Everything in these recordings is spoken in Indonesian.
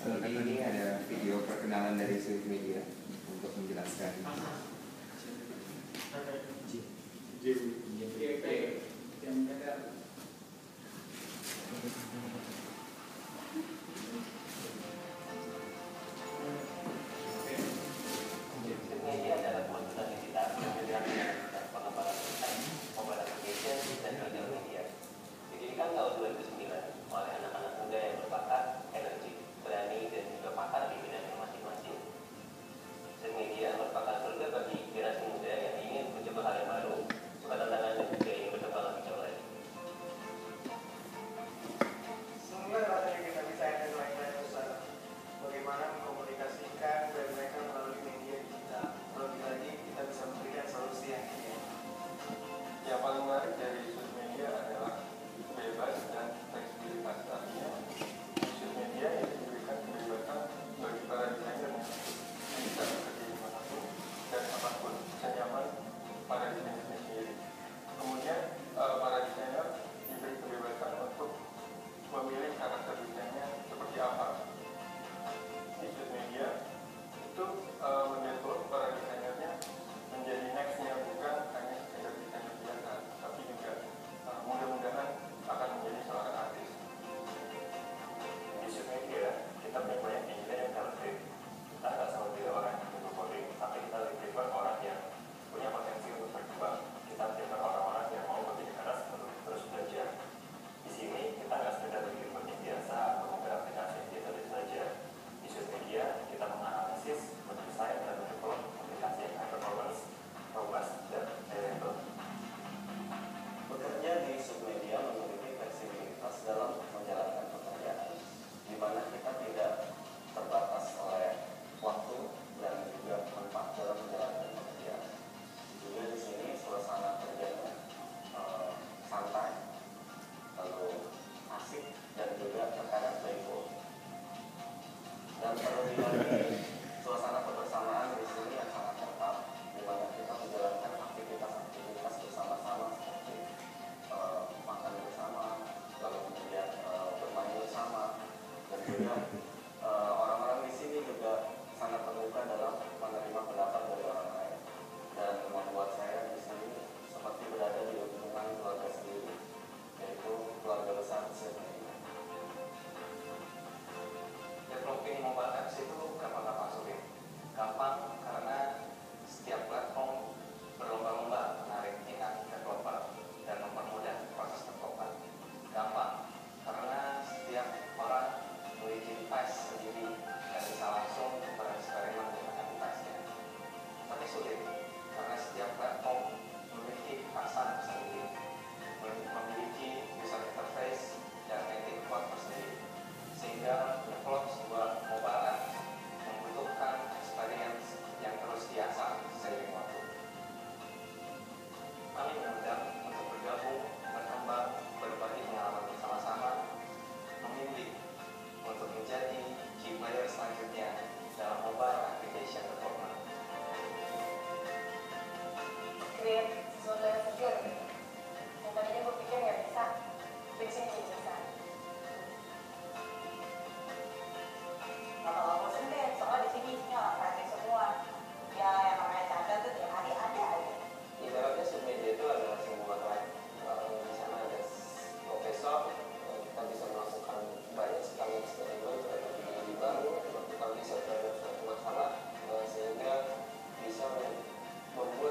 Jadi ini ada video perkenalan dari Swift Media untuk menjelaskan.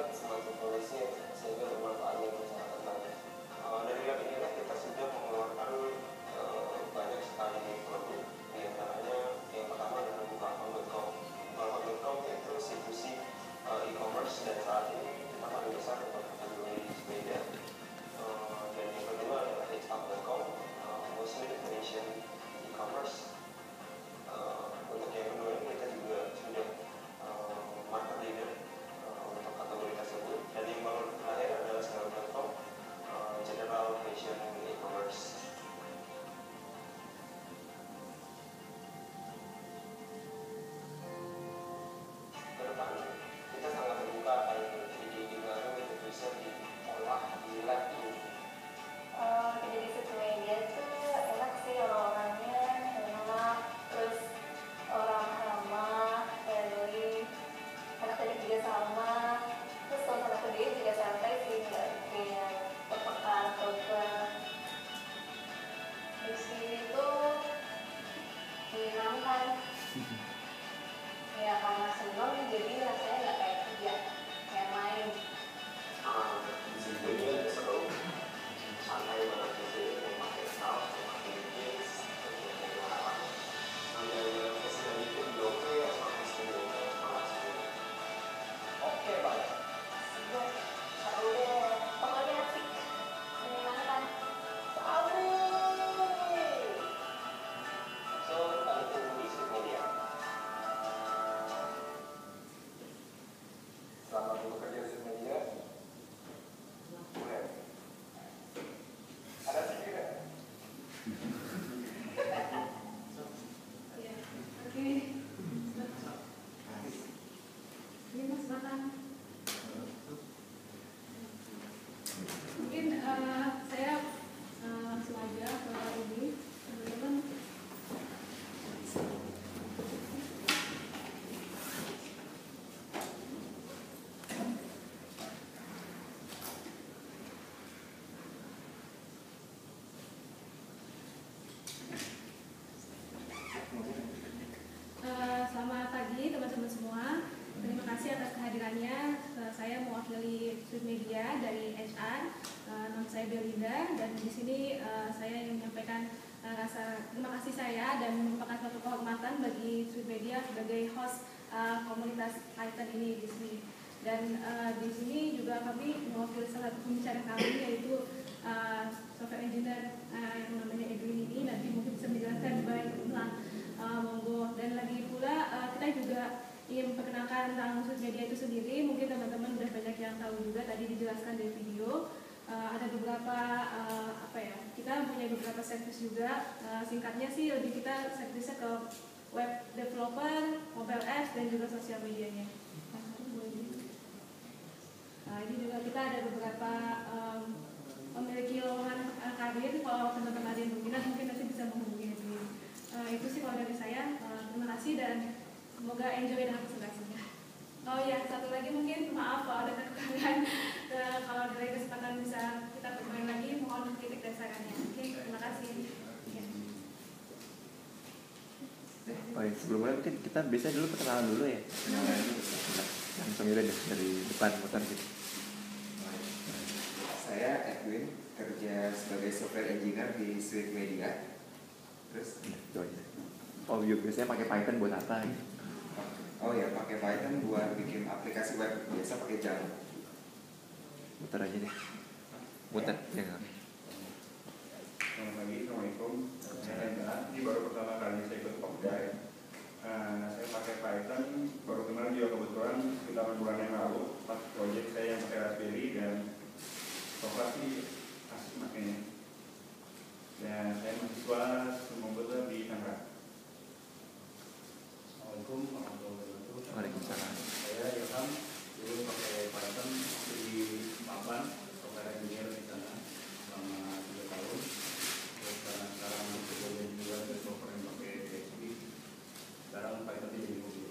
Dari lab inilah kita sudah mengeluarkan Oke. Ini Mas Batang. Mungkin saya langsung aja ke ini, teman-teman. Selamat pagi teman-teman semua. Terima kasih atas kehadirannya. Saya mewakili Sweet Media dari HR. Nama saya Belinda dan di sini saya ingin menyampaikan rasa terima kasih saya dan merupakan suatu kehormatan bagi Sweet Media sebagai host komunitas Python ini di sini. Dan di sini juga kami mewakili salah satu pembicara kami yaitu software engineer yang namanya Edwin ini. Nanti mungkin bisa menjelaskan baik tentang monggo. Dan lagi pula kita juga ingin memperkenalkan tentang Sweet Media itu sendiri. Mungkin teman-teman sudah banyak yang tahu juga, tadi dijelaskan dari video. Ada beberapa kita punya beberapa service juga. Singkatnya sih lebih kita service ke web developer, mobile apps dan juga sosial medianya. Ini juga kita ada beberapa memiliki lowongan karir. Kalau teman-teman ada yang berminat mungkin nanti bisa menghubungi ini. Itu sih kalau dari saya. Terima kasih dan semoga enjoy dengan presentasinya. Oh ya, satu lagi mungkin maaf kalau ada kekurangan. Kalau dari kesempatan bisa kita bermain lagi, mohon kritik dan sarannya. Oke, terima kasih. Ya. Baik, sebelum mulai mungkin kita biasanya dulu perkenalan dulu ya. Langsung aja deh dari depan muter gitu. Saya Edwin, kerja sebagai software engineer di Sweet Media. Terus? Oh iya, biasanya pakai Python buat apa? Oh ya, pakai Python buat bikin aplikasi web. Biasa pakai Java. Muter aja deh. Muter, ya nggak? Selamat pagi, Assalamualaikum. Saya Hendra, ini baru pertama kali saya ikut Pokja ya. Saya pakai Python, baru kenal juga kebetulan sekitar bulan yang lalu pas project saya yang pakai Raspberry dan software sih asik makanya. Dan saya mahasiswa komputer di Tangerang. Assalamualaikum warahmatullahi wabarakatuh. Waalaikumsalam. Saya Ilham, dulu pakai Python di Papan, software engineer di sana selama 3 tahun. Terus sekarang bekerja juga di software yang pakai PHP. Sekarang Python jadi hobi.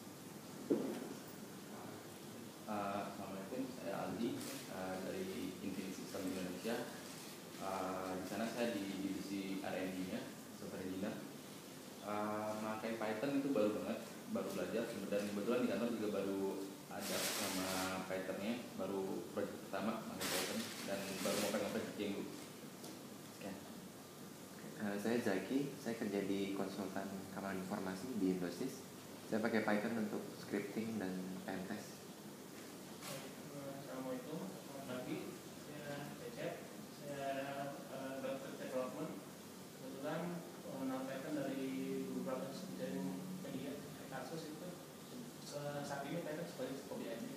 Assalamualaikum, saya Aldi dari Infinity System Indonesia. Di sana saya di divisi R&D-nya, software engineer. Pakai Python itu baru banget, baru belajar dan kebetulan di kantor juga baru ada sama Python-nya, baru project pertama pakai Python dan baru mau pegang project yang dulu. Ya. Saya Zaki, saya kerja di konsultan keamanan informasi di Indosys. Saya pakai Python untuk scripting dan pentest. Assalamualaikum, selamat pagi. Saya Cecep, saya Dr. Development. Kebetulan mengenal Python dari beberapa jaring media kasus itu. Saat ini Python sebagai hobi aja.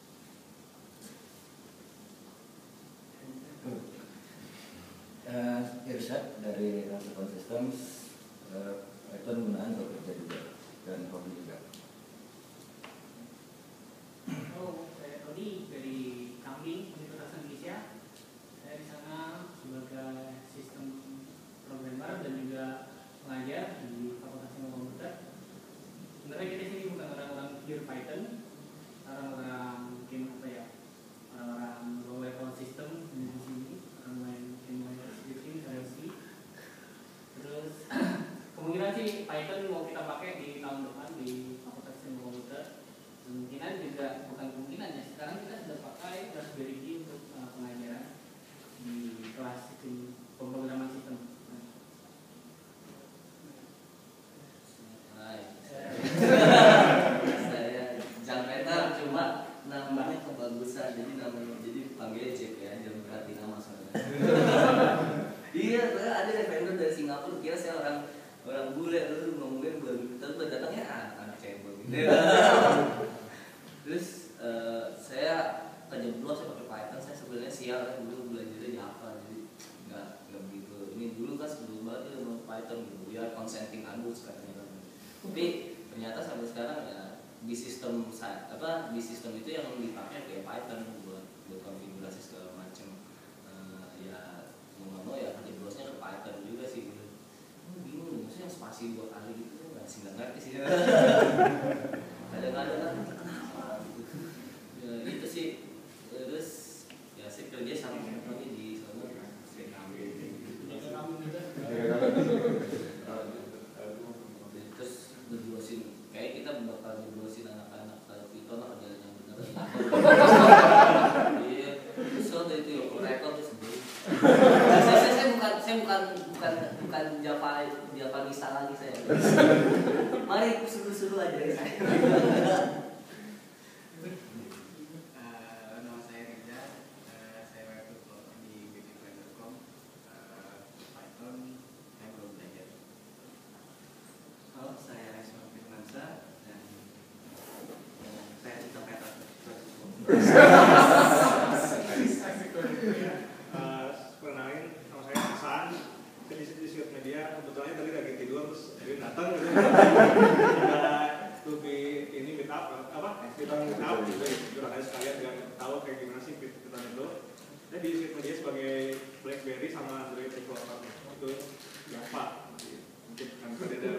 Irsyad dari Rasa Systems, Python gunaan untuk kerja juga dan hobi juga. Saya Tony dari Kambing Universitas Indonesia. Saya di sana sebagai sistem programmer dan juga mengajar di Fakultas Ilmu Komputer. Sebenarnya kita sini bukan orang-orang pure Python, orang-orang mungkin orang-orang low level system di sini, orang mungkin main scripting, RLC. Terus kemungkinan sih Python mau kita pakai di tahun depan di Fakultas Ilmu Komputer. Kemungkinan juga bukan kemungkinan ya, sekarang kita sudah pakai Raspberry Pi untuk pengajaran di kelas sistem pemrograman sistem. Hai, saya Jang Peter, cuma namanya kebagusan, jadi panggilnya Jack ya, jangan berarti nama soalnya. Iya, saya ada vendor dari Singapura, kira saya orang bule, lalu ngomongin baru datangnya anak cebol gitu. Terus saya kejeblos saya pakai Python. Saya sebenarnya sial kan dulu belajarnya Java, jadi nggak begitu. Ini dulu kan sebelum Python gitu. We are consenting adults katanya kan. Tapi ternyata sampai sekarang ya di sistem itu yang dipakai kayak Python buat konfigurasi segala macam. Ya mau ya kejeblosnya ke Python juga sih gitu. Bingung, maksudnya spasi 2 kali gitu nggak ngerti sih. Kadang-kadang kan kenapa gitu. Ya, itu sih. Terus ya saya kerja sama lagi di sana. Terus ngejelasin kayak kita bakal ngejelasin anak-anak kalau Python lah kerjaan yang bener. Iya, terus dari itu rekor terus saya bukan Javanisa lagi saya. Mari suruh aja saya. Nama saya Reza, saya web developer di beautyfriend.com. Python saya belum belajar. Halo, saya Resma Firmansa dan saya interpreter. Perkenalin, nama saya Hasan. Saya di Sweet Media. Kebetulan tadi lagi tidur terus dia datang gitu. Lebih ini meet up kita meet up gitu. Jurnalis sekalian biar tahu kayak gimana sih kita itu. Saya di Sweet Media sebagai BlackBerry sama Android developer itu Java. Mungkin kan beda.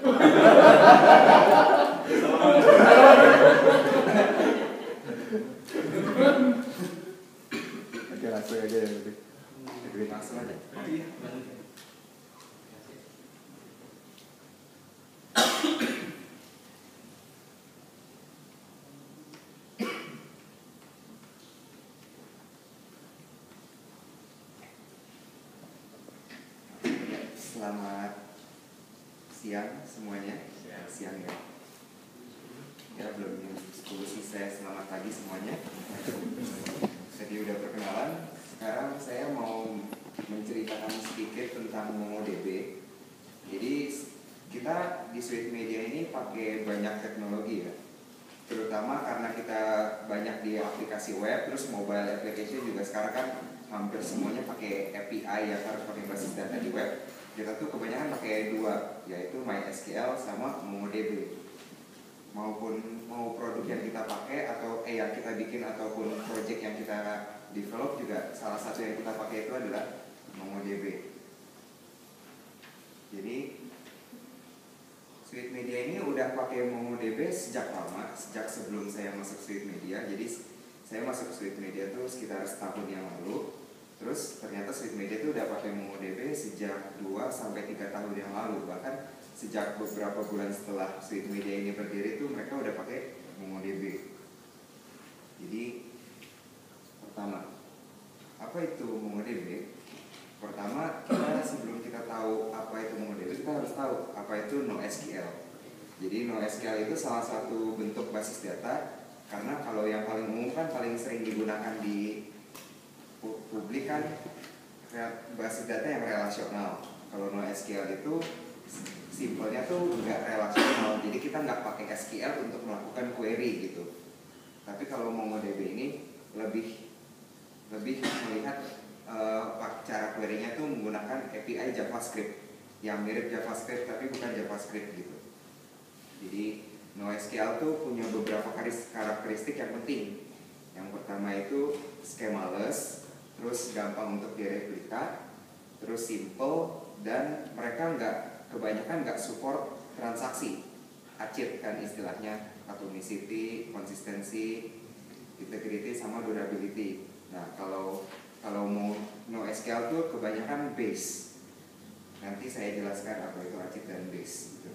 Oke, langsung aja ya. Langsung aja. Iya. Selamat siang semuanya. Siang ya. Ya belum jam 10 selesai. Selamat pagi semuanya. Jadi udah perkenalan. Sekarang saya mau menceritakan sedikit tentang MongoDB. Jadi kita di Sweet Media ini pakai banyak teknologi ya. Terutama karena kita banyak di aplikasi web, terus mobile application juga sekarang kan hampir semuanya pakai API ya, harus pakai basis data di web. Kita tuh kebanyakan pakai 2, yaitu MySQL sama MongoDB. Mau produk yang kita pakai atau yang kita bikin ataupun project yang kita develop juga salah satu yang kita pakai itu adalah MongoDB. Jadi Sweet Media ini udah pakai MongoDB sejak lama, sejak sebelum saya masuk Sweet Media. Jadi saya masuk Sweet Media tuh sekitar setahun yang lalu. Terus ternyata Sweet Media itu udah pakai MongoDB sejak 2-3 tahun yang lalu. Bahkan sejak beberapa bulan setelah Sweet Media ini berdiri tuh mereka udah pakai MongoDB. Jadi pertama, apa itu MongoDB? Pertama, sebelum kita tahu apa itu MongoDB, kita harus tahu apa itu NoSQL. Jadi NoSQL itu salah satu bentuk basis data, karena kalau yang paling umum kan paling sering digunakan di publik kan basis data yang relasional. Kalau NoSQL itu simpelnya tuh nggak relasional, jadi kita nggak pakai SQL untuk melakukan query gitu. Tapi kalau MongoDB ini lebih melihat cara query-nya tuh menggunakan API JavaScript yang mirip JavaScript tapi bukan JavaScript gitu. Jadi NoSQL tuh punya beberapa karakteristik yang penting. Yang pertama itu schemaless, terus gampang untuk direplika, terus simple, dan mereka kebanyakan nggak support transaksi. ACID kan istilahnya, atomicity, konsistensi, integrity, sama durability. Nah kalau mau NoSQL tuh kebanyakan base. Nanti saya jelaskan apa itu ACID dan base gitu.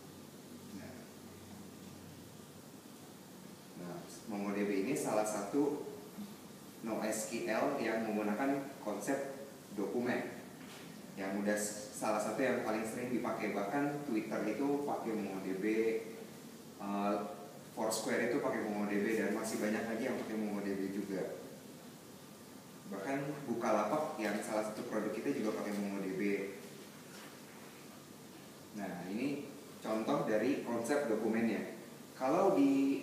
Nah, MongoDB ini salah satu NoSQL yang menggunakan konsep dokumen. Yang udah salah satu yang paling sering dipakai, bahkan Twitter itu pakai MongoDB, Foursquare itu pakai MongoDB, dan masih banyak lagi yang pakai MongoDB juga. Bahkan Bukalapak yang salah satu produk kita juga pakai MongoDB. Nah, ini contoh dari konsep dokumennya. Kalau di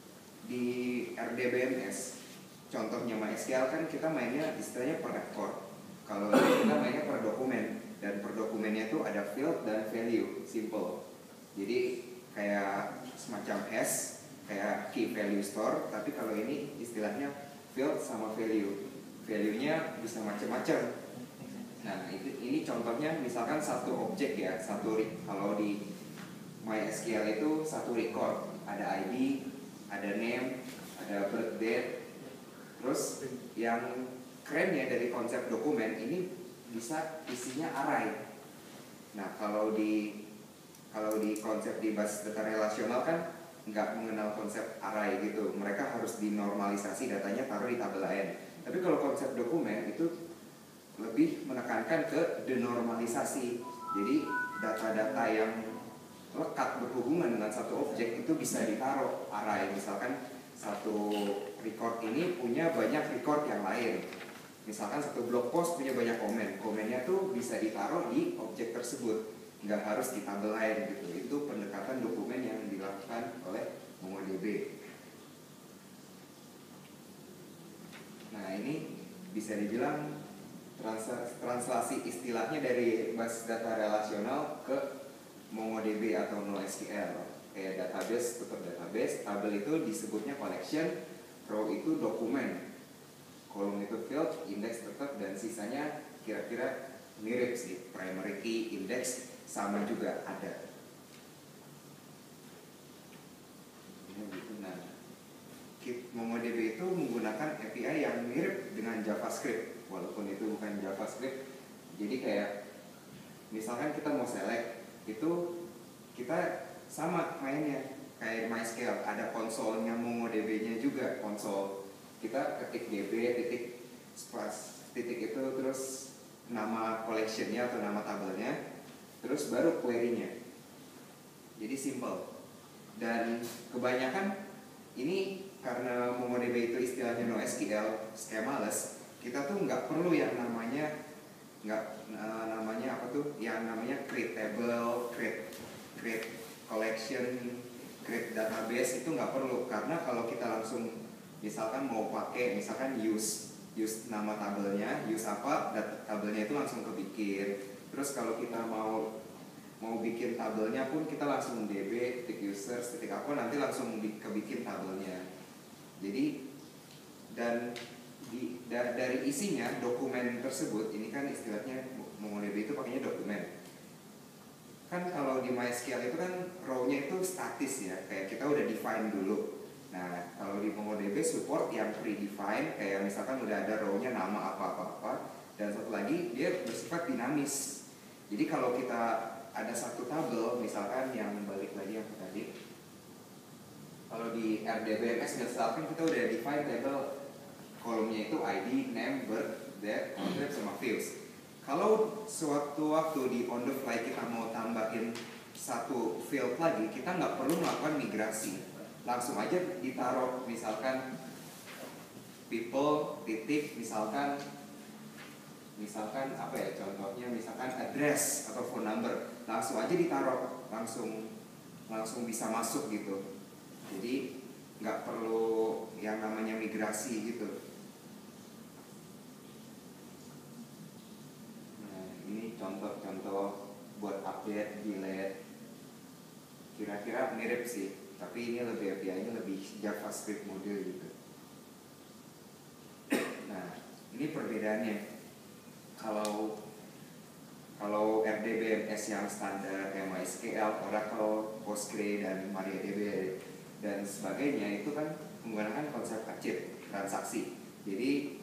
RDBMS, contohnya MySQL kan kita mainnya istilahnya per record. Kalau kita mainnya per dokumen, dan per dokumen dokumennya itu ada field dan value, simple. Jadi kayak semacam hash, kayak key value store, tapi kalau ini istilahnya field sama value. Value-nya bisa macam-macam. Nah, ini contohnya misalkan satu objek ya, kalau di MySQL itu satu record, ada ID, ada name, ada birth date. Terus yang kerennya dari konsep dokumen ini bisa isinya array. Nah, kalau di konsep di basis data relasional kan nggak mengenal konsep array gitu. Mereka harus dinormalisasi datanya taruh di tabel lain. Tapi kalau konsep dokumen itu lebih menekankan ke denormalisasi. Jadi data-data yang lekat berhubungan dengan satu objek itu bisa ditaruh array. Misalkan satu record ini punya banyak record yang lain. Misalkan satu blog post punya banyak komen. Komennya tuh bisa ditaruh di objek tersebut, nggak harus di tabel lain gitu. Itu pendekatan dokumen yang dilakukan oleh MongoDB. Nah, ini bisa dibilang translasi istilahnya dari basis data relasional ke MongoDB atau NoSQL. Kayak database tetap database, tabel itu disebutnya collection, row itu dokumen, kolom itu field, index tetap, dan sisanya kira-kira mirip sih. Primary key, index sama juga ada. Nah, MongoDB itu menggunakan API yang mirip dengan JavaScript, walaupun itu bukan JavaScript. Jadi kayak misalkan kita mau select, itu kita sama mainnya kayak MySQL, ada konsolnya MongoDB-nya juga, konsol. Kita ketik db titik itu, terus nama collection-nya atau nama tabelnya, terus baru query-nya. Jadi simple. Dan kebanyakan ini karena MongoDB itu istilahnya NoSQL, schemaless, kita tuh nggak perlu yang namanya create table, create collection, create database, itu nggak perlu. Karena kalau kita langsung misalkan mau pakai misalkan use nama tabelnya, use apa, tabelnya itu langsung kebikin. Terus kalau kita mau bikin tabelnya pun kita langsung db titik users titik apa, nanti langsung kebikin tabelnya. Jadi dari isinya dokumen tersebut, ini kan istilahnya MongoDB itu pakainya dokumen. Kan kalau di MySQL itu kan row-nya itu statis ya, kayak kita udah define dulu. Nah, kalau di MongoDB support yang predefined, kayak misalkan udah ada row-nya nama apa-apa, dan satu lagi dia bersifat dinamis. Jadi kalau kita ada satu tabel, misalkan yang balik lagi yang tadi, kalau di RDBMS misalkan kita udah define table, kolomnya itu ID, name, birth, date, content, sama fields. Kalau suatu waktu di on the fly kita mau tambahin satu field lagi, kita nggak perlu melakukan migrasi, langsung aja ditaruh misalkan people titik misalkan apa ya contohnya, misalkan address atau phone number, langsung aja ditaruh, langsung bisa masuk gitu. Jadi nggak perlu yang namanya migrasi gitu. Nah, ini contoh-contoh buat update, delete, kira-kira mirip sih, tapi ini lebih API-nya lebih JavaScript model gitu. Nah, ini perbedaannya. Kalau RDBMS yang standar kayak MySQL, Oracle, Postgre, dan MariaDB dan sebagainya itu kan menggunakan konsep kacip transaksi. Jadi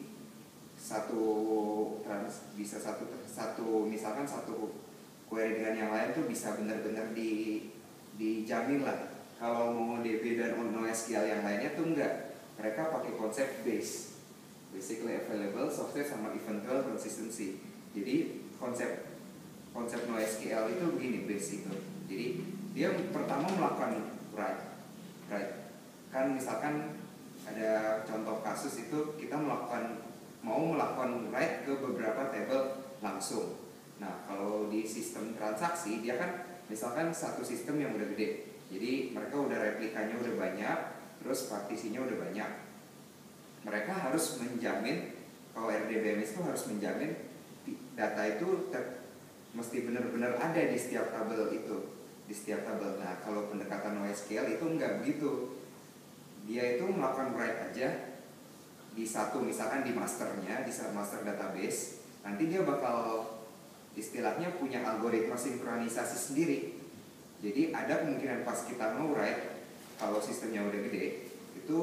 misalkan satu query dengan yang lain tuh bisa benar-benar dijamin lah. Kalau MongoDB dan NoSQL yang lainnya tuh enggak. Mereka pakai konsep basically available software sama eventual consistency. Jadi konsep NoSQL itu begini basic itu. Jadi dia pertama melakukan write. Kan misalkan ada contoh kasus itu kita mau melakukan write ke beberapa table langsung. Nah, kalau di sistem transaksi dia kan misalkan satu sistem yang udah gede. Jadi mereka udah replikanya udah banyak, terus partisinya udah banyak. Mereka harus menjamin, kalau RDBMS itu harus menjamin data itu mesti benar-benar ada di setiap tabel itu, di setiap tabel. Nah, kalau pendekatan NoSQL itu enggak begitu. Dia itu melakukan write aja di satu, misalkan di masternya, di master database, nanti dia bakal istilahnya punya algoritma sinkronisasi sendiri. Jadi ada kemungkinan pas kita mau write, kalau sistemnya udah gede, itu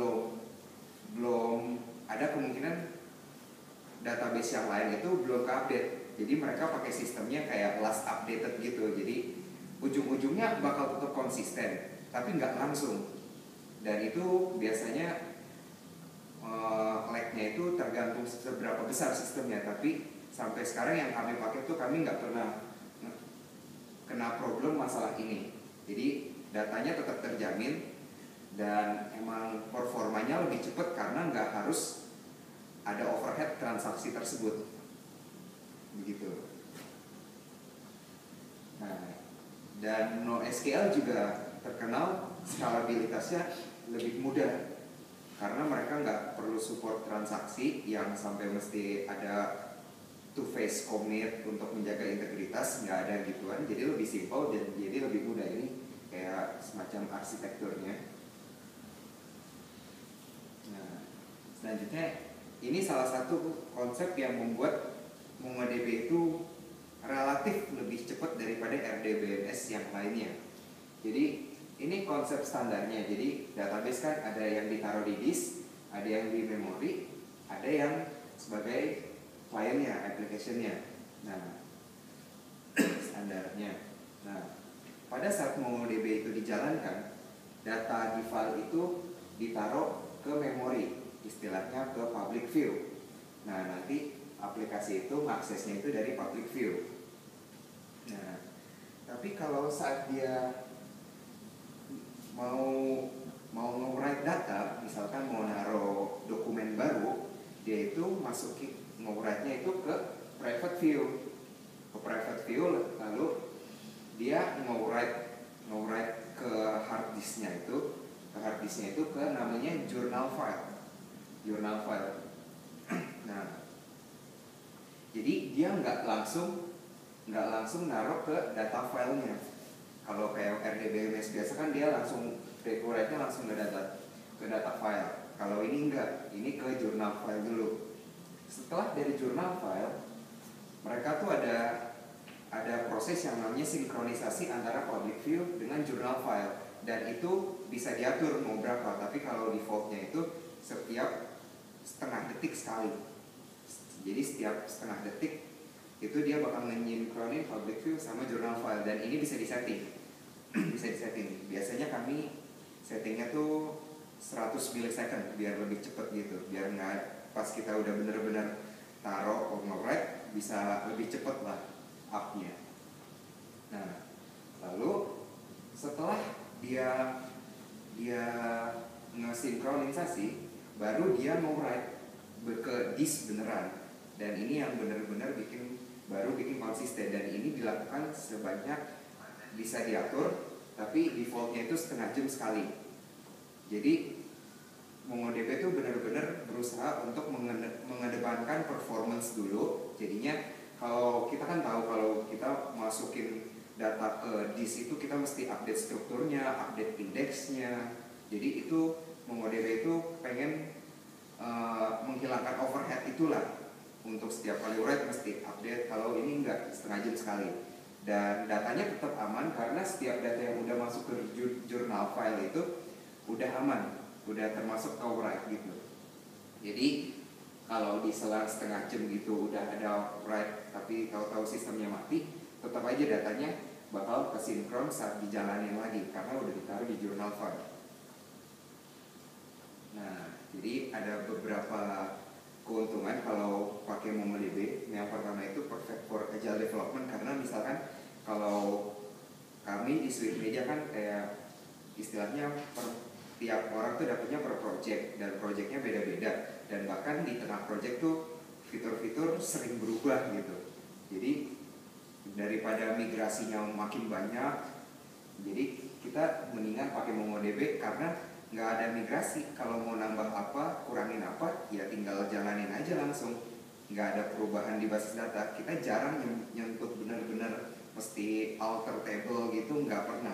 belum ada kemungkinan database yang lain itu belum ke-update. Jadi mereka pakai sistemnya kayak last updated gitu. Jadi ujung-ujungnya bakal tetap konsisten, tapi nggak langsung. Dan itu biasanya lag-nya itu tergantung seberapa besar sistemnya. Tapi sampai sekarang yang kami pakai tuh kami nggak pernah kena problem masalah ini. Jadi datanya tetap terjamin dan emang performanya lebih cepat karena nggak harus ada overhead transaksi tersebut. Begitu. Nah, dan NoSQL juga terkenal skalabilitasnya lebih mudah karena mereka nggak perlu support transaksi yang sampai mesti ada two-phase commit untuk menjaga integritas, nggak ada gituan. Jadi lebih simple dan jadi lebih mudah. Ini kayak semacam arsitekturnya. Nah, selanjutnya ini salah satu konsep yang membuat MongoDB itu relatif lebih cepat daripada RDBMS yang lainnya. Jadi ini konsep standarnya. Jadi database kan ada yang ditaruh di disk, ada yang di memori, ada yang sebagai filenya, application-nya. Nah, standarnya. Nah, pada saat MongoDB itu dijalankan, data di file itu ditaruh ke memori, istilahnya ke public view. Nah, nanti aplikasi itu aksesnya itu dari public view. Nah, tapi kalau saat dia mau nge-write data, misalkan mau naruh dokumen baru, dia itu masukin nge-write-nya itu ke private view. Ke private view lalu dia nge-write ke hard disk-nya itu, ke namanya journal file. Nah, jadi dia nggak langsung naruh ke data filenya. Kalau kayak RDBMS biasa kan dia langsung write-nya langsung ke data file. Kalau ini enggak, ini ke journal file dulu. Setelah dari journal file, mereka tuh ada proses yang namanya sinkronisasi antara public view dengan journal file, dan itu bisa diatur mau berapa. Tapi kalau defaultnya itu setiap setengah detik sekali. Jadi setiap setengah detik itu dia bakal menyinkronin public view sama journal file, dan ini bisa disetting. Biasanya kami settingnya tuh 100 millisecond biar lebih cepet gitu, biar nggak pas kita udah bener-bener taruh override bisa lebih cepet lah up-nya. Nah, lalu setelah dia ngesinkronisasi, baru dia mau write ke disk beneran, dan ini yang bener-bener bikin konsisten. Dan ini dilakukan sebanyak, bisa diatur, tapi defaultnya itu setengah jam sekali. Jadi MongoDB itu benar-benar berusaha untuk mengedepankan performance dulu. Jadinya kalau kita kan tahu kalau kita masukin data ke disk itu kita mesti update strukturnya, update indeksnya. Jadi itu MongoDB itu pengen menghilangkan overhead itulah. Untuk setiap kali write mesti update. Kalau ini enggak, setengah jam sekali. Dan datanya tetap aman karena setiap data yang udah masuk ke journal file itu udah aman, udah termasuk overwrite gitu. Jadi kalau di selang setengah jam gitu udah ada write tapi tahu-tahu sistemnya mati, tetap aja datanya bakal kesinkron saat dijalanin lagi karena udah ditaruh di journal file. Nah, jadi ada beberapa keuntungan kalau pakai MongoDB. Yang pertama itu perfect for agile development, karena misalkan kalau kami di Sweet Media kan kayak istilahnya tiap orang tuh dapetnya per project, dan projectnya beda-beda, dan bahkan di tengah project tuh fitur-fitur sering berubah gitu. Jadi daripada migrasinya makin banyak, jadi kita mendingan pakai MongoDB karena nggak ada migrasi. Kalau mau nambah apa, kurangin apa, ya tinggal jalanin aja langsung. nggak ada perubahan di basis data, kita jarang nyentuh benar-benar mesti alter table gitu, nggak pernah.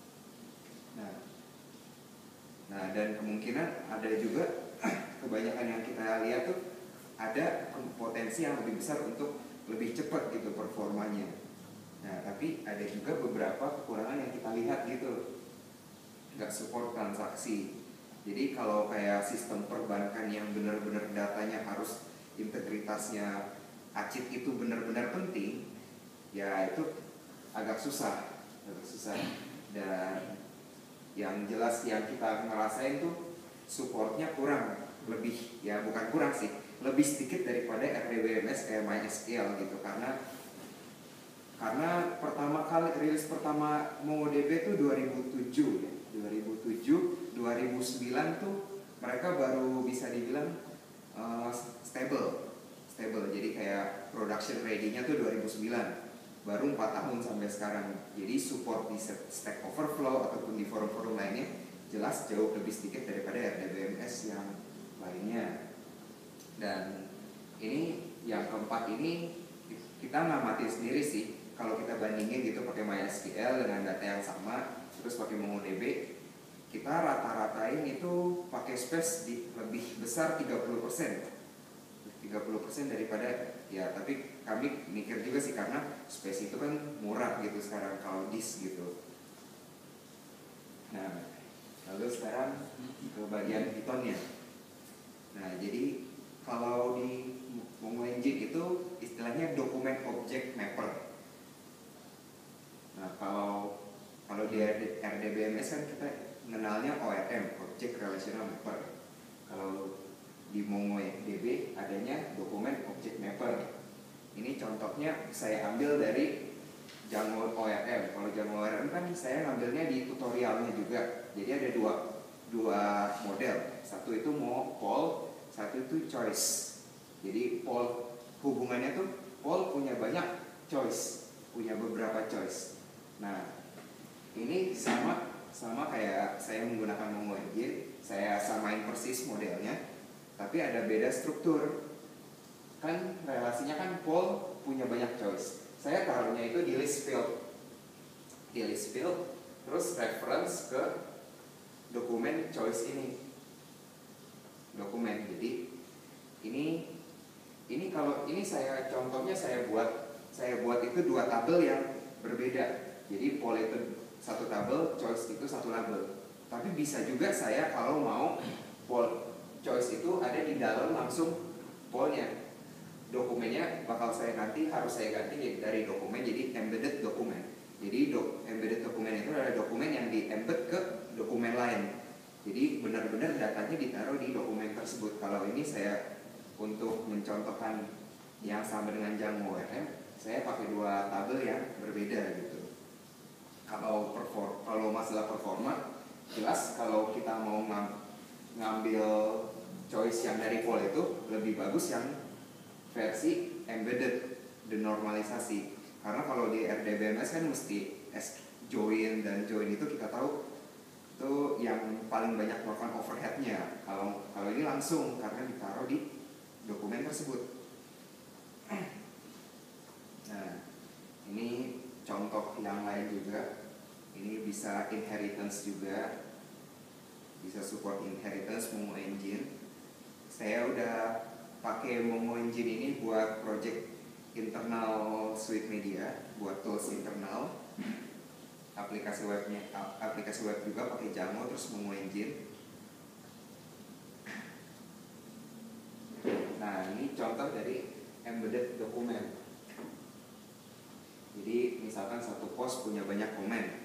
Nah, dan kemungkinan ada juga kebanyakan yang kita lihat tuh ada potensi yang lebih besar untuk lebih cepat gitu performanya. Nah, tapi ada juga beberapa kekurangan yang kita lihat gitu, nggak support transaksi. Jadi kalau kayak sistem perbankan yang benar-benar datanya harus integritasnya acit itu benar-benar penting, ya itu agak susah. Dan yang jelas yang kita ngerasain tuh supportnya kurang, lebih ya bukan kurang sih, lebih sedikit daripada RDBMS kayak MySQL gitu, karena pertama kali rilis pertama MongoDB tuh 2007 ya. 2009 tuh mereka baru bisa dibilang stable. Jadi kayak production ready-nya tuh 2009, baru 4 tahun sampai sekarang. Jadi support di Stack Overflow ataupun di forum-forum lainnya jelas jauh lebih sedikit daripada RDBMS yang lainnya. Dan ini yang keempat ini kita ngamati sendiri sih, kalau kita bandingin gitu pakai MySQL dengan data yang sama terus pakai MongoDB, kita rata-ratain itu pakai space di lebih besar 30% daripada ya, tapi kami mikir juga sih karena space itu kan murah gitu sekarang kalau disk gitu. Nah, lalu sekarang ke bagian Python-nya. Nah, jadi kalau di Mongo Engine itu istilahnya dokumen object mapper. Nah, kalau di RDBMS kan kita mengenalnya ORM, Object Relational Mapper. Kalau di MongoDB adanya dokumen object mapper. Ini contohnya saya ambil dari Django ORM. Kalau Django ORM kan saya ngambilnya di tutorialnya juga. Jadi ada dua model. Satu itu mau poll, satu itu choice. Jadi poll hubungannya tuh poll punya banyak choice, punya beberapa choice. Nah, ini sama kayak saya menggunakan Mongo Engine, saya samain persis modelnya, tapi ada beda struktur. Kan relasinya kan poll punya banyak choice. Saya taruhnya itu di list field. Terus reference ke dokumen choice ini. Jadi ini kalau ini saya contohnya saya buat itu dua tabel yang berbeda. Jadi poll itu satu tabel, choice itu satu label. Tapi bisa juga saya kalau mau poll choice itu ada di dalam langsung pollnya. Dokumennya harus saya ganti dari dokumen jadi embedded dokumen. Jadi embedded dokumen itu adalah dokumen yang di-embed ke dokumen lain. Jadi benar-benar datanya ditaruh di dokumen tersebut. Kalau ini saya untuk mencontohkan yang sama dengan Django ORM, saya pakai dua tabel yang berbeda gitu. Kalau masalah performa, jelas kalau kita mau ngambil choice yang dari poll itu lebih bagus yang versi embedded, denormalisasi. Karena kalau di RDBMS kan mesti join, dan join itu kita tahu itu yang paling banyak melakukan overheadnya. Kalau ini langsung karena ditaruh di dokumen tersebut. Nah, ini contoh yang lain juga. Ini bisa inheritance juga, bisa support inheritance Mongo Engine. Saya udah pakai Mongo Engine ini buat project internal Suite Media, buat tools internal, aplikasi web juga pakai Django terus Mongo Engine. Nah, ini contoh dari embedded dokumen. Jadi misalkan satu post punya banyak komen.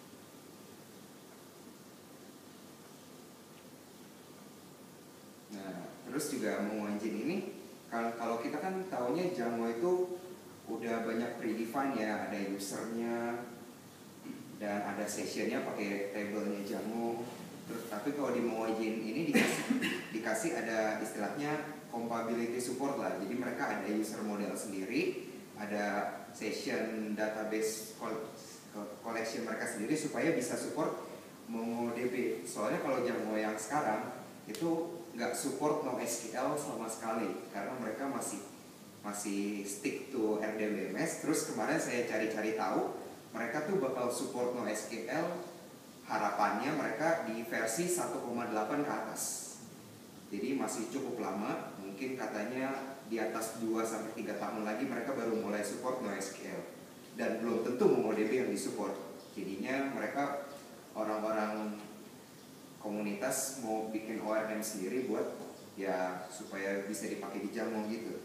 Nah, terus juga Mongo Engine ini kalau kita kan tahunya Django itu udah banyak predefined ya, ada usernya dan ada sessionnya pakai tablenya Django. Terus tapi kalau di Mongo Engine ini dikasih ada istilahnya compatibility support lah. Jadi mereka ada user model sendiri, ada session database collection mereka sendiri supaya bisa support MongoDB. Soalnya kalau Django yang sekarang itu nggak support NoSQL sama sekali karena mereka masih masih stick to RDBMS. Terus kemarin saya cari-cari tahu mereka tuh bakal support NoSQL, harapannya mereka di versi 1,8 ke atas. Jadi masih cukup lama, mungkin katanya di atas 2-3 tahun lagi mereka baru mulai support NoSQL. Dan belum tentu MongoDB yang disupport. Jadinya mereka orang-orang komunitas mau bikin ORM sendiri buat ya supaya bisa dipakai di Jamong gitu.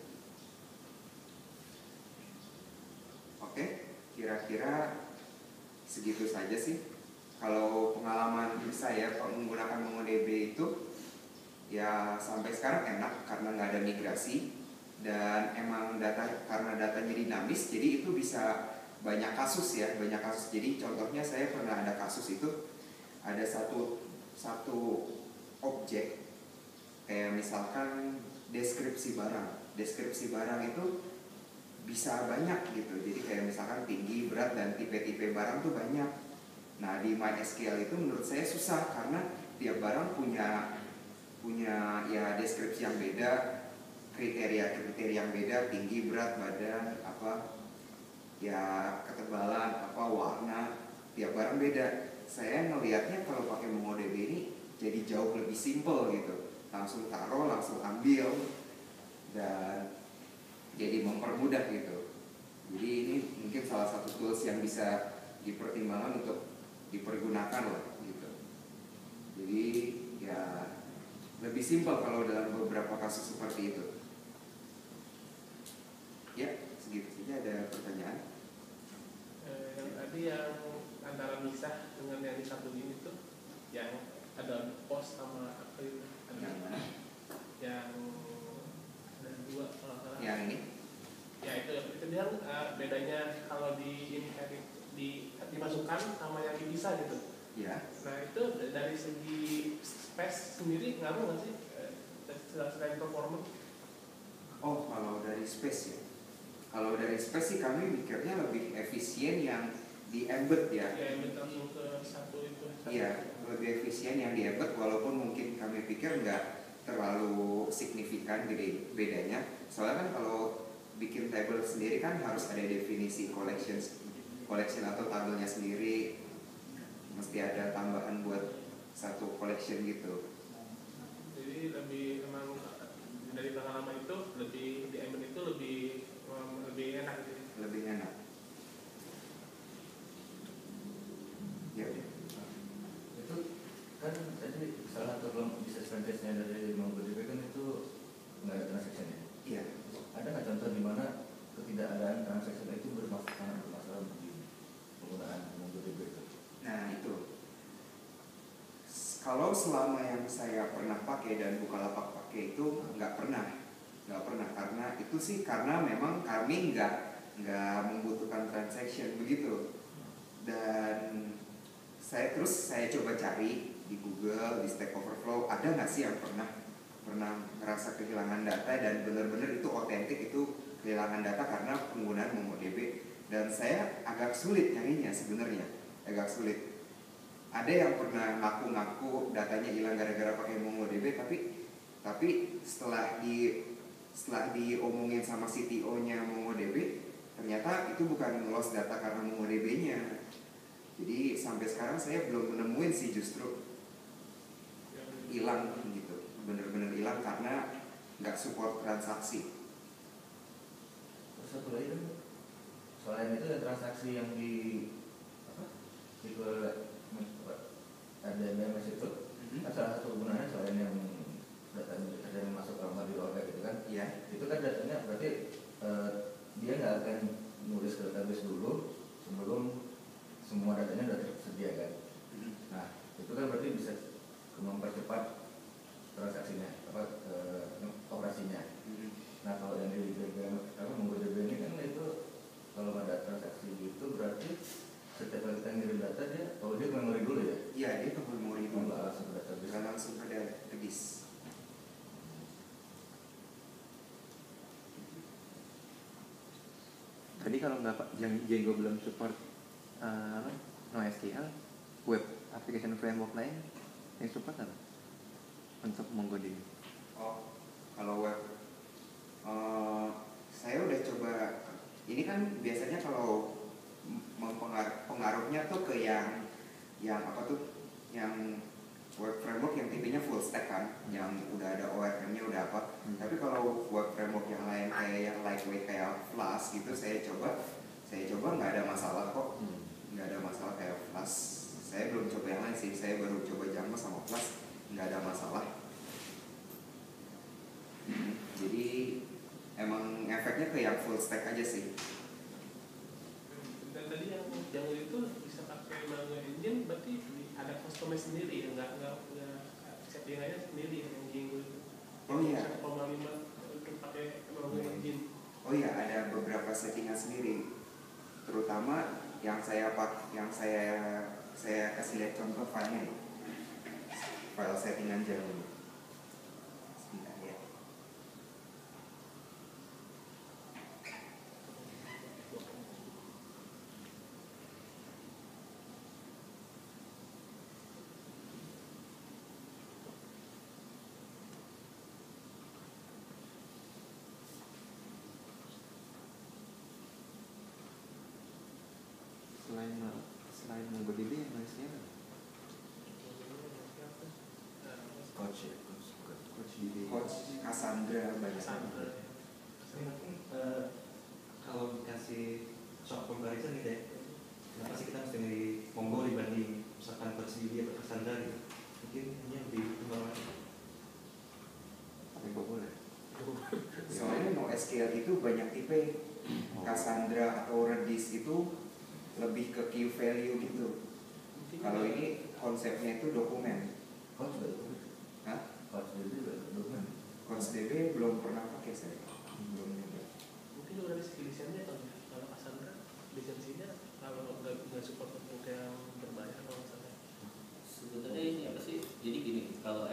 Oke, kira-kira segitu saja sih. Kalau pengalaman saya menggunakan MongoDB itu ya sampai sekarang enak karena nggak ada migrasi dan emang karena datanya dinamis, jadi itu bisa banyak kasus ya, banyak kasus. Jadi contohnya saya pernah ada kasus itu ada satu objek kayak misalkan deskripsi barang itu bisa banyak gitu. Jadi kayak misalkan tinggi, berat, dan tipe-tipe barang tuh banyak. Nah di MySQL itu menurut saya susah karena tiap barang punya ya deskripsi yang beda, kriteria yang beda, tinggi, berat, badan, apa ya ketebalan, apa warna, tiap barang beda. Saya ngelihatnya kalau pakai MongoDB ini jadi jauh lebih simple gitu, langsung taruh, langsung ambil, dan jadi mempermudah gitu. Jadi ini mungkin salah satu tools yang bisa dipertimbangkan untuk dipergunakan lah gitu. Jadi ya lebih simpel kalau dalam beberapa kasus seperti itu. Ya, segitu saja. Ada pertanyaan? Yang tadi yang antara misah dengan yang disambungin itu, yang ada post sama apa itu? Yang mana? Yang ada dua kalau salah. Yang ini? Ya itu dia bedanya kalau dimasukkan sama yang dipisah gitu. Ya. Nah itu dari segi space sendiri ngaruh nggak sih selain performance? Oh, kalau dari space ya. Kalau dari space sih kami mikirnya lebih efisien yang di embed ya. Ya embed langsung ke satu itu. Iya, lebih efisien yang di embed, walaupun mungkin kami pikir nggak terlalu signifikan gede bedanya. Soalnya kan kalau bikin table sendiri kan harus ada definisi collection atau tabelnya sendiri, mesti ada tambahan buat satu collection gitu. Jadi lebih memang dari pengalaman itu lebih di embed itu lebih enak gitu. Lebih enak. Ya udah. Itu kan tadi salah satu business practice-nya dari MongoDB kan itu nggak ada transaction-nya. Iya. Ada nggak contoh di mana ketidakadaan transaction itu bermasalah di penggunaan MongoDB itu? Nah itu. Kalau selama yang saya pernah pakai dan Bukalapak pakai itu nggak pernah karena itu sih karena memang kami nggak membutuhkan transaction begitu. Dan saya coba cari di Google, di Stack Overflow, ada nggak sih yang pernah ngerasa kehilangan data dan benar-benar itu otentik, itu kehilangan data karena penggunaan MongoDB. Dan saya agak sulit nyarinya sebenarnya, agak sulit. Ada yang pernah ngaku-ngaku datanya hilang gara-gara pakai MongoDB, tapi setelah diomongin sama CTO-nya MongoDB, ternyata itu bukan loss data karena MongoDB-nya. Jadi sampai sekarang saya belum menemuin sih justru hilang gitu, bener-bener hilang karena nggak support transaksi. Terus satu lagi kan selain itu ada transaksi yang di RDBMS itu kan salah satu gunanya selain yang data yang masuk ke rumah di luar gitu kan, Iya. itu kan datanya berarti dia nggak akan nulis ke database dulu sebelum semua datanya sudah tersedia kan. Nah itu kan berarti bisa mempercepat transaksinya, operasinya. Nah kalau yang di MongoDB ini kan itu kalau ada transaksi itu berarti setiap kali kita ngirim data dia memori dulu ya? Iya, dia ke memori dulu. Nggak langsung ke database. Nggak langsung ke database. Tadi kalau nggak Pak Django belum support NoSQL, web application framework lain yang support apa untuk MongoDB? Oh, kalau web saya udah coba, ini kan biasanya kalau pengaruhnya tuh ke yang apa tuh, yang web framework yang tipenya full stack kan, yang udah ada ORM-nya udah apa. Tapi kalau web framework yang lain kayak yang lightweight kayak Flask gitu, saya coba nggak ada masalah kok, nggak ada masalah kayak Flask. Saya belum coba yang lain sih, saya baru coba Django sama Flask, nggak ada masalah. Jadi emang efeknya ke yang full stack aja sih. Dan tadi yang Django itu bisa pakai Django engine, berarti ada customize sendiri ya, nggak settingannya sendiri yang Django itu. Oh iya. 1,5 untuk pakai Django engine. Oh iya, ada beberapa settingan sendiri. Terutama yang saya kasih lihat contoh filenya nih. File settingan Django. Sebentar ya. Selain MongoDB yang masih ada Coach Cassandra banyak. Kalau dikasih soal comparison gitu ya, kenapa sih kita mesti milih Mongo dibanding misalkan CoachDB atau Cassandra gitu? Mungkin ini yang lebih kembang lagi. tapi kok boleh. Soalnya NoSQL itu banyak tipe. Cassandra atau Redis itu lebih ke key value gitu. Kalau ini konsepnya itu dokumen. Coach juga dokumen. Hah? CoachDB juga dokumen. CoachDB belum pernah pakai saya. Belum nyoba. Mungkin juga ada skill desainnya kalau Cassandra lisensinya kalau nggak support untuk yang berbayar kalau nggak salah. Sebenarnya ini apa sih? Jadi gini, kalau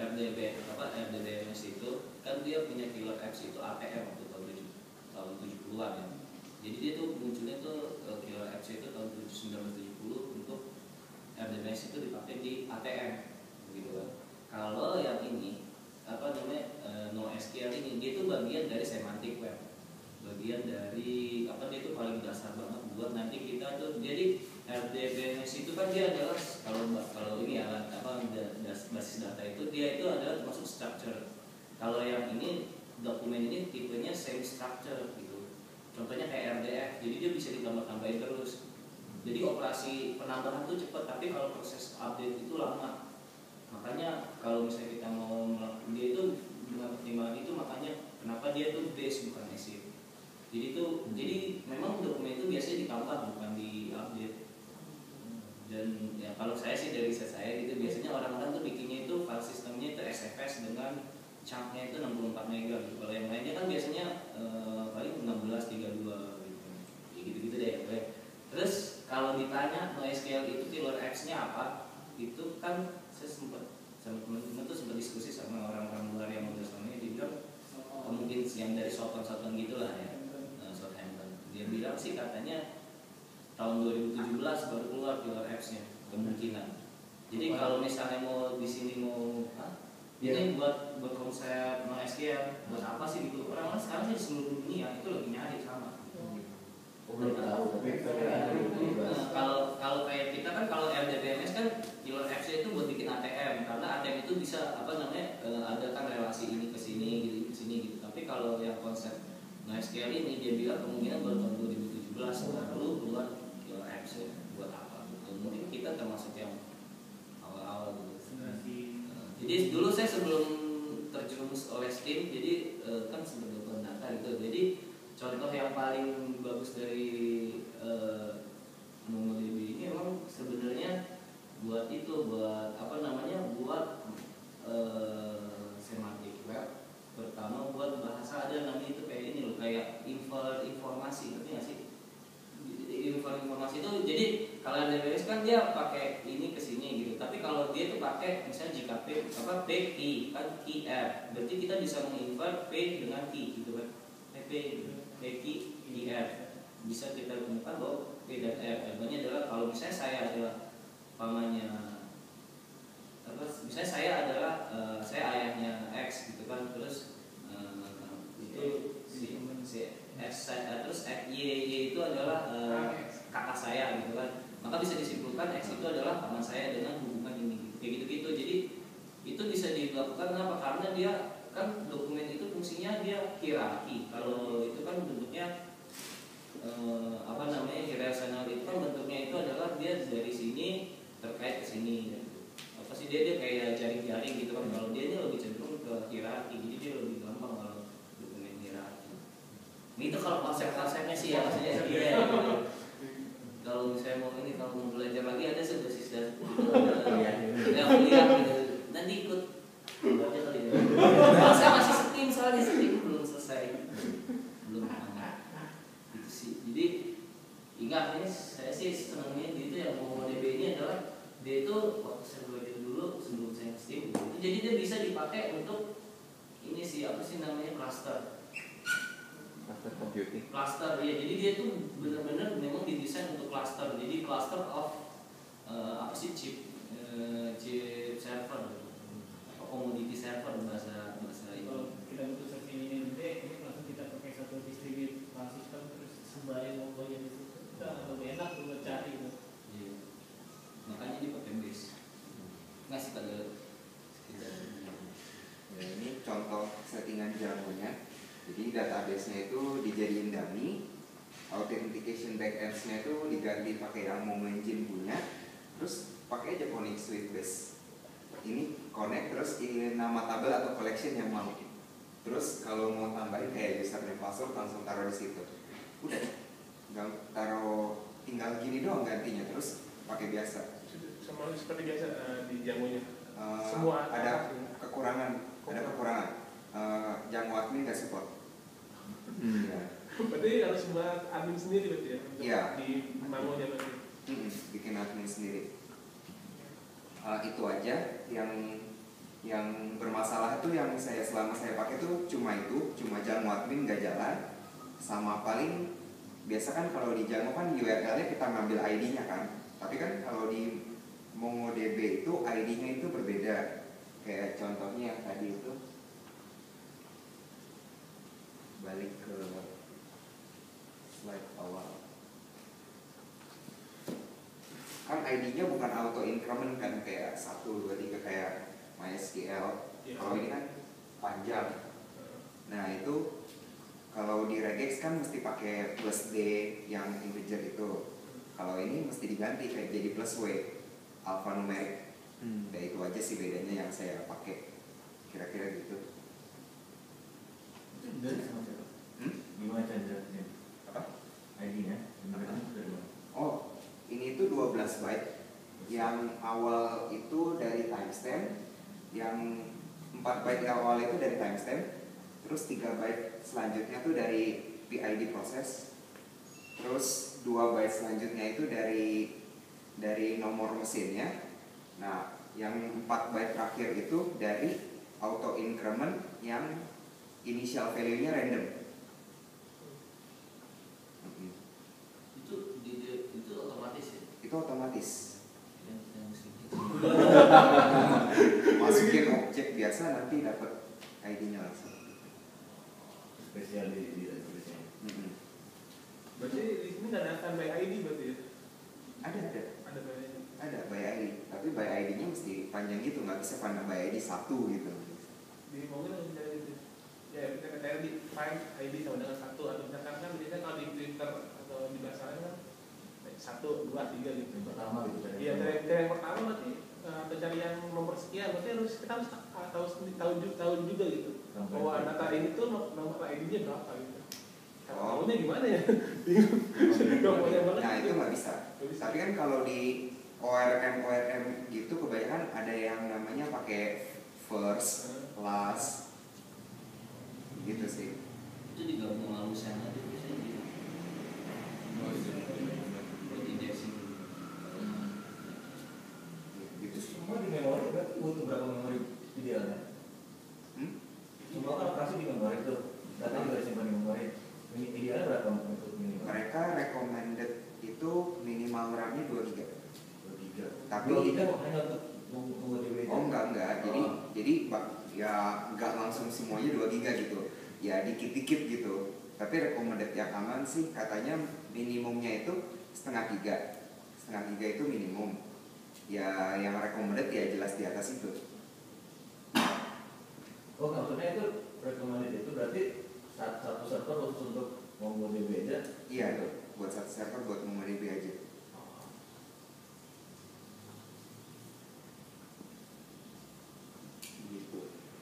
RDBMS itu kan dia punya killer apps itu ATM waktu tahun 70-an ya. Jadi dia tuh munculnya tuh killer apps itu tahun 1970 untuk RDBMS itu dipakai di ATM gitu kan. Kalau yang ini apa namanya NoSQL ini dia tuh bagian dari semantic web, bagian dari apa, dia tuh paling dasar banget buat nanti kita tuh. Jadi RDBMS itu kan dia adalah kalau ini alat apa basis data itu dia itu adalah termasuk structure. Kalau yang ini dokumen ini tipenya same structure gitu. Contohnya kayak RDF, jadi dia bisa ditambah-tambahin terus. Jadi operasi penambahan itu cepat, tapi kalau proses update itu lama. Makanya kalau misalnya kita mau dia itu dengan pertimbangan itu, makanya kenapa dia itu base bukan ASIC. Jadi memang dokumen itu biasanya ditambah bukan di-update. Dan ya kalau saya sih dari riset saya gitu, biasanya orang-orang tuh bikinnya itu file sistemnya itu SFS dengan chunk-nya itu 64 mega gitu. Kalau yang lainnya kan biasanya paling 1632 gitu. Gitu deh. Terus kalau ditanya NoSQL itu killer apps-nya apa? Itu kan saya sempat sama teman-teman tuh sempat diskusi sama orang-orang luar yang udah selama ini, dibilang mungkin yang dari Southampton gitulah ya, Southampton. Dia bilang sih katanya tahun 2017 baru keluar killer apps-nya kemungkinan. Jadi kalau misalnya mau di sini mau ini buat konsep NoSQL buat apa sih gitu? Orang-orang sekarang di seluruh dunia itu lagi nyari sama. Belum tahu, tapi kalau kayak kita kan kalau RDBMS kan killer apps itu buat bikin ATM, karena ATM itu bisa apa namanya ada kan relasi ini ke sini gitu ke sini gitu. Tapi kalau yang konsep NoSQL ini dia bilang kemungkinan baru tahun 2017 baru keluar killer apps buat apa gitu. Mungkin kita termasuk yang awal-awal gitu. Jadi dulu saya sebelum terjerumus oleh Steam, jadi kan sebagai pendata gitu. Jadi contoh yang paling bagus dari MongoDB ini emang sebenarnya buat apa namanya, buat semantic web. Pertama buat bahasa ada namanya itu kayak ini loh, kayak infer informasi, ngerti nggak sih? Infer informasi itu jadi kalau RDBMS kan dia pakai ini ke sini gitu. Tapi kalau dia tuh pakai misalnya jika P apa P key kan key R, berarti kita bisa menginfer P dengan key gitu kan. P gitu. P key R bisa kita temukan bahwa P dan R. Contohnya adalah kalau misalnya saya adalah pamannya apa, misalnya saya adalah saya ayahnya X gitu kan, terus itu si terus Y itu adalah kakak saya gitu kan. Maka bisa disimpulkan X itu adalah paman saya dengan hubungan ini, kayak gitu-gitu. Jadi itu bisa dilakukan kenapa? Karena dia kan dokumen itu fungsinya dia hierarki. Kalau itu kan bentuknya hierarkical itu kan bentuknya itu adalah dia dari sini terkait ke sini. Apa sih dia kayak jaring-jaring gitu kan. Kalau dia lebih cenderung ke hierarki, jadi dia lebih gampang kalau dokumen hierarki. Ini tuh kalau konsep-konsepnya sih ya maksudnya dia. Kalau misalnya kalau mau belajar lagi ada basis dasar yang kuliah gitu. Nanti ikut aja kali ya. Kalau saya masih setim soalnya belum selesai. Belum itu sih. Jadi ingat ini saya sih senangnya di itu yang MongoDB ini adalah dia itu waktu saya belajar dulu sebelum saya STEAM itu jadi dia bisa dipakai untuk ini sih apa sih namanya cluster computing. Cluster ya, jadi dia tuh benar-benar memang didesain untuk cluster. Jadi cluster of chip server atau commodity server bahasa ini. Kalau kita butuh search ini langsung kita pakai satu distribute file system terus sembarang logonya di situ. Kita lebih enak buat cari gitu. Iya. Makanya dia pakai base. Ngasih pada sekitar. Ya, ini contoh settingan Django-nya. Jadi database-nya itu dijadiin dummy, authentication backends-nya itu diganti pakai yang Mongo Engine punya, terus pakai aja Connect Suite Base. Ini connect terus ini nama tabel atau collection yang mau. Terus kalau mau tambahin kayak username password langsung taruh di situ. Udah, tinggal gini doang gantinya, terus pakai biasa. Sama seperti biasa di Django-nya. Semua ada kekurangan. Django admin nggak support. Ya. Berarti harus buat admin sendiri berarti ya? Iya. Di Mongo-nya berarti? Bikin admin sendiri. Itu aja yang bermasalah itu yang selama saya pakai tuh cuma Django admin nggak jalan. Sama paling biasa kan kalau di Django kan URL-nya kita ngambil ID-nya kan. Tapi kan kalau di MongoDB itu ID-nya itu berbeda. Kayak contohnya yang tadi itu, balik ke slide awal, kan ID-nya bukan auto increment kan kayak 1, 2, 3 kayak MySQL. Kalau ini kan panjang. Nah itu kalau di regex kan mesti pakai plus D yang integer itu. Kalau ini mesti diganti kayak jadi plus W alphanumeric. Ya itu aja sih bedanya yang saya pakai, kira-kira gitu. Dari sama siapa? Gimana cara Apa? ID-nya? Oh, ini itu 12 byte. Yang awal itu dari timestamp, yang 4 byte yang awal itu dari timestamp, terus 3 byte selanjutnya itu dari PID proses, terus 2 byte selanjutnya itu dari nomor mesinnya. Nah, yang 4 byte terakhir itu dari auto increment yang initial value-nya random. Itu otomatis ya? Itu otomatis. Masukin objek biasa nanti dapat ID-nya langsung. Spesial di tulisnya. Berarti di sini nggak ada standby ID berarti ya? Ada by ID. Ada by ID, tapi by ID-nya mesti panjang gitu, nggak bisa pandang by ID 1 gitu. Di Mongo harus mencari itu. Ya kita katakan di find ID sama dengan 1 atau misalkan kan biasanya kalau di Twitter atau di bahasa lain kan 1, 2, 3 gitu. Yang pertama gitu. Iya, dari yang pertama berarti pencari yang nomor sekian, berarti kita harus tahu juga gitu. Bahwa data ini tuh nomor ID-nya berapa gitu. Tahunya gimana ya? Nah itu nggak bisa. Tapi kan kalau di ORM gitu kebanyakan ada yang namanya pakai first, last, gitu sih. Itu digabung sama lusen aja biasanya gitu. Buat indexing. Gitu. Semua di memori berarti butuh berapa memori idealnya? Semua kan operasi di memori tuh, data juga disimpan di memori. Ini idealnya berapa untuk minimal? Mereka recommended itu minimal RAM-nya 2 GB. 2 GB. Tapi 2 GB itu hanya untuk MongoDB. Oh enggak. Jadi ya enggak langsung semuanya 2 GB gitu. Ya dikit-dikit gitu. Tapi recommended yang aman sih katanya minimumnya itu setengah giga itu minimum. Ya yang recommended ya jelas di atas itu. Oh maksudnya itu recommended itu berarti satu server khusus untuk MongoDB aja? Iya, buat satu server buat MongoDB aja. Gitu.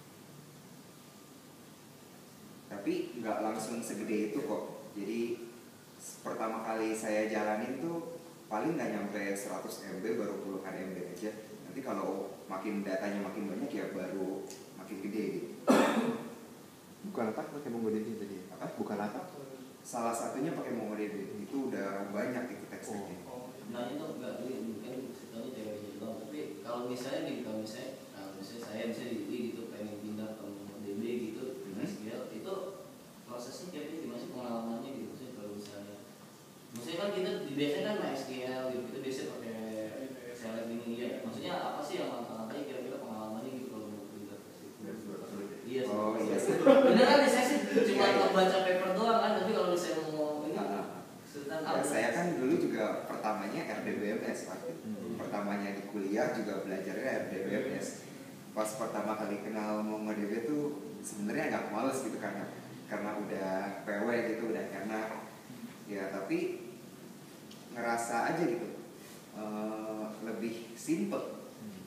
Tapi nggak langsung segede itu kok. Jadi pertama kali saya jalanin tuh paling nggak nyampe 100 MB, baru puluhan MB aja. Nanti kalau makin datanya makin banyak ya baru makin gede gitu. Bukalapak pakai MongoDB tadi. Apa? Bukalapak. Salah satunya pakai MongoDB. Itu udah banyak itu teksnya. Nah itu enggak mungkin ceritanya teori doang. Tapi kalau misalnya nih, misalnya saya misalnya di gitu pengen pindah ke MongoDB gitu, SQL itu prosesnya kayaknya gimana sih pengalamannya gitu sih kalau misalnya kan kita biasanya kan MySQL gitu, kita biasanya pakai select ini ya. Maksudnya apa sih yang langkah-langkahnya kira-kira pengalamannya gitu kalau mau pindah ke situ? Iya sih. Oh iya sih. Bener kan saya sih cuma baca paper doang kan, tapi kalau misalnya mau ini kesulitan Ya, saya kan dulu juga pertamanya RDBMS waktu pertamanya di kuliah juga belajarnya RDBMS. Pas pertama kali kenal MongoDB tuh sebenarnya agak males gitu karena udah PW gitu, udah enak ya, tapi ngerasa aja gitu lebih simple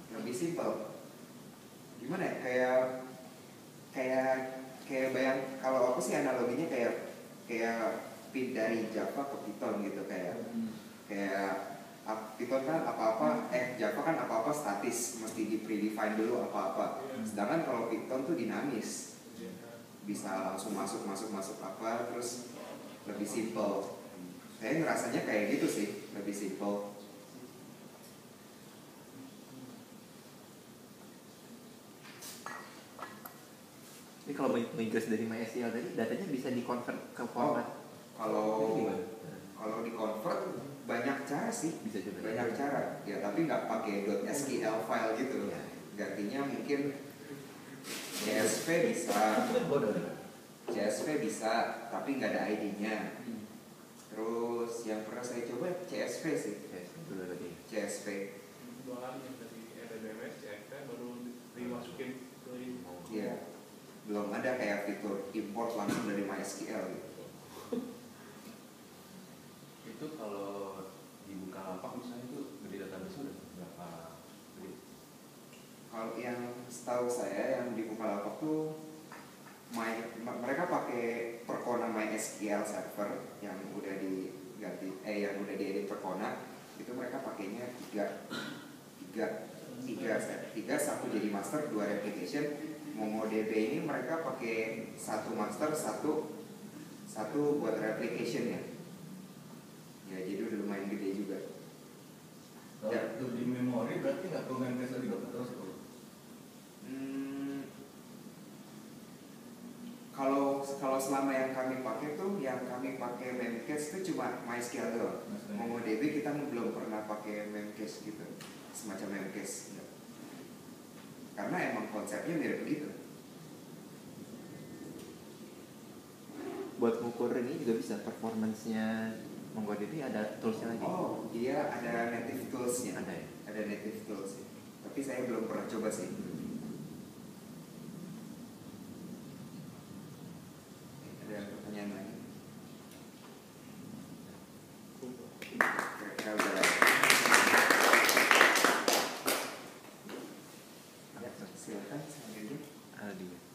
gimana ya, kayak bayang, kalau aku sih analoginya kayak pin dari Java ke Python gitu, kayak Python kan Java kan apa-apa statis, mesti di predefine dulu apa-apa. Sedangkan kalau Python tuh dinamis, bisa langsung masuk apa, terus lebih simple. Saya ngerasanya kayak gitu sih, lebih simple. Ini kalau migrasi dari MySQL tadi, datanya bisa di-convert ke format. Kalau di-convert banyak cara sih, Bisa juga. banyak cara. Ya tapi nggak pakai .sql file gitu. Gantinya mungkin CSV bisa, tapi nggak ada ID-nya. Terus yang pernah saya coba CSV sih. CSV. Dua kali yang dari RDBMS, CSV baru dimasukin ke ini. Iya. Belum ada kayak fitur import langsung dari MySQL gitu. Itu kalau di Bukalapak misalnya itu gede database udah berapa gede? Kalau yang setahu saya yang di Bukalapak tuh mereka pakai Percona MySQL server yang udah diganti yang udah diedit Percona, itu mereka pakainya tiga, satu jadi master, 2 replication. MongoDB ini mereka pakai 1 master, satu buat replication ya. Ya jadi udah lumayan gede juga. Kalau itu di memori berarti nggak perlu memcache lagi dong, terus Kalau selama yang kami pakai memcache itu cuma MySQL doang. MongoDB kita belum pernah pakai memcache gitu, semacam memcache. Karena emang konsepnya mirip begitu. Buat ngukur ini juga bisa performance-nya MongoDB, ada toolsnya lagi. Oh iya, ada native toolsnya. Ada ya? Ada native tools. Tapi saya belum pernah coba sih. Ada pertanyaan lagi? Kira-kira udah. Silakan, selanjutnya. Aldi.